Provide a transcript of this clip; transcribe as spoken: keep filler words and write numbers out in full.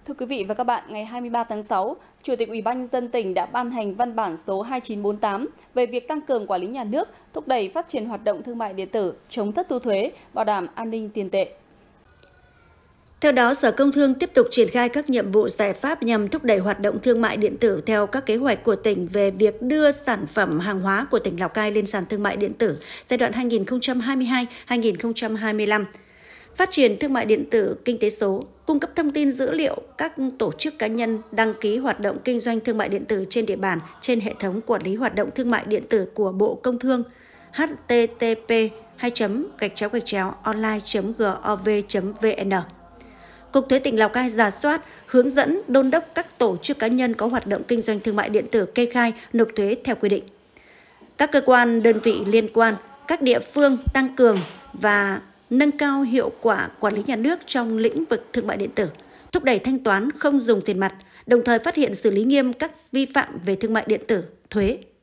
Thưa quý vị và các bạn, ngày hai mươi ba tháng sáu, Chủ tịch Ủy ban nhân dân tỉnh đã ban hành văn bản số hai chín bốn tám về việc tăng cường quản lý nhà nước, thúc đẩy phát triển hoạt động thương mại điện tử, chống thất thu thuế, bảo đảm an ninh tiền tệ. Theo đó, Sở Công Thương tiếp tục triển khai các nhiệm vụ giải pháp nhằm thúc đẩy hoạt động thương mại điện tử theo các kế hoạch của tỉnh về việc đưa sản phẩm hàng hóa của tỉnh Lào Cai lên sàn thương mại điện tử giai đoạn hai nghìn không trăm hai mươi hai đến hai nghìn không trăm hai mươi lăm. Phát triển thương mại điện tử, kinh tế số, cung cấp thông tin dữ liệu các tổ chức cá nhân đăng ký hoạt động kinh doanh thương mại điện tử trên địa bàn trên hệ thống quản lý hoạt động thương mại điện tử của Bộ Công Thương h t t p hai gạch chéo gạch chéo online chấm gov chấm vn. Cục Thuế tỉnh Lào Cai rà soát, hướng dẫn, đôn đốc các tổ chức cá nhân có hoạt động kinh doanh thương mại điện tử kê khai, nộp thuế theo quy định. Các cơ quan, đơn vị liên quan, các địa phương tăng cường và nâng cao hiệu quả quản lý nhà nước trong lĩnh vực thương mại điện tử, thúc đẩy thanh toán không dùng tiền mặt, đồng thời phát hiện xử lý nghiêm các vi phạm về thương mại điện tử, thuế,